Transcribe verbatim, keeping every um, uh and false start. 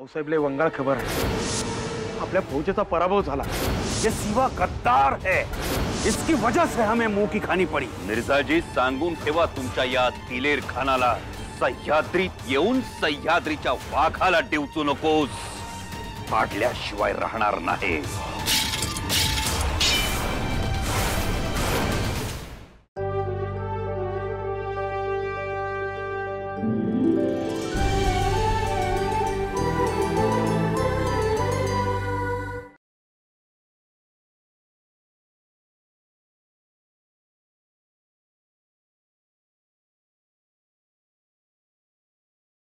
भाऊसाहेब ले वंगाळ खबर है, अपने फौजेचा पराभव झाला। ये सिवा गद्दार है, इसकी वजह से हमें मुंह की खानी पड़ी। मिर्जाजी सांगून ठेवा तुमच्या या दिलेर खानाला, सह्याद्रीत येऊन सह्याद्रीच्या वाघाला डिवचू नकोस, पाडल्याशिवाय राहणार नाही।